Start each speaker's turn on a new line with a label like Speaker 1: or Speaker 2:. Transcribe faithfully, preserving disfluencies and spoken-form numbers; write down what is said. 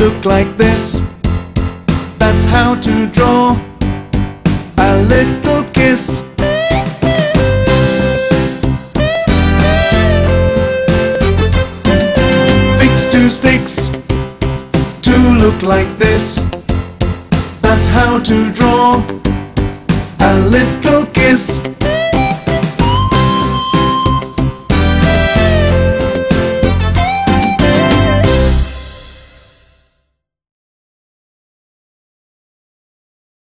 Speaker 1: look like this. That's how to draw a little kiss. Fix two sticks to look like this. That's how to draw a little kiss.